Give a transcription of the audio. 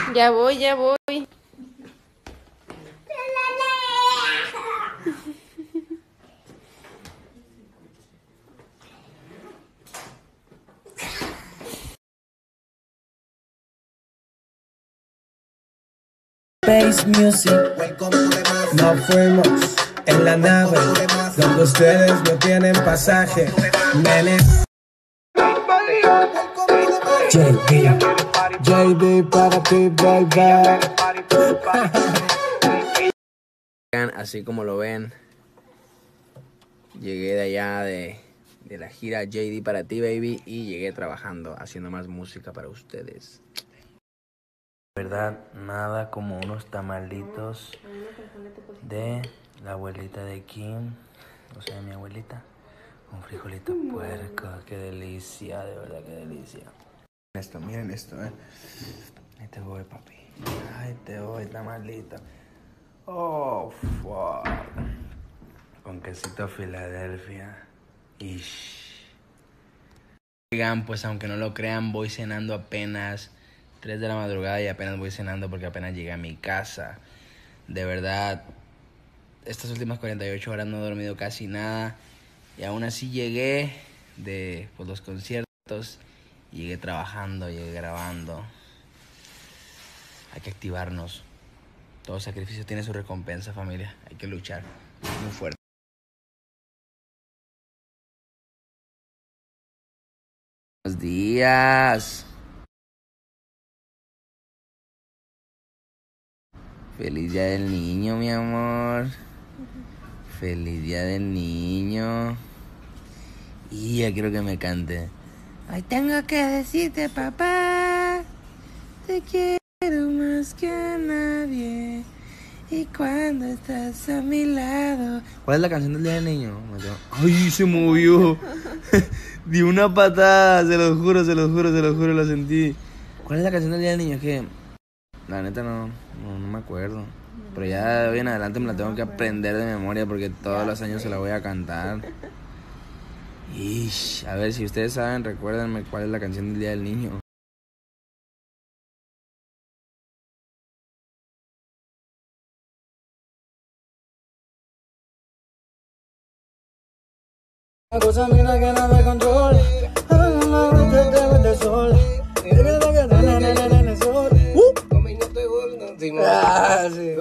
Ya voy, ya voy. Bass Music, nos fuimos en la nave donde ustedes no tienen pasaje. Nenes. JD para ti, baby. Así como lo ven, llegué de allá de la gira JD para ti, baby, y llegué trabajando, haciendo más música para ustedes. Verdad, nada como unos tamalitos de la abuelita de Kim, o sea, mi abuelita, con frijolito puerco. Qué delicia, de verdad, qué delicia. Miren esto, Ahí te voy, papi. Ahí te voy, tamalito. Oh, fuck. Con quesito Filadelfia. Ish. Oigan, pues aunque no lo crean, voy cenando apenas 3 de la madrugada y apenas voy cenando porque apenas llegué a mi casa. De verdad, estas últimas 48 horas no he dormido casi nada. Y aún así llegué de los conciertos. Llegué trabajando, llegué grabando. Hay que activarnos. Todo sacrificio tiene su recompensa, familia. Hay que luchar muy fuerte. Buenos días. Feliz día del niño, mi amor. Feliz día del niño. Y ya quiero que me cante. Hoy tengo que decirte, papá, te quiero más que a nadie. Y cuando estás a mi lado. ¿Cuál es la canción del día del niño? ¡Ay, se movió! Di una patada, se lo juro, lo sentí. ¿Cuál es la canción del día del niño? Es que la neta no me acuerdo. Pero ya de hoy en adelante me la tengo que aprender de memoria porque todos los años se la voy a cantar. Ish, a ver, si ustedes saben, recuérdenme cuál es la canción del día del niño. Una cosa mira que no me controle. A ver, no me te de sol. Y de verdad que no sol. Como no te vuelvo, ah, sí.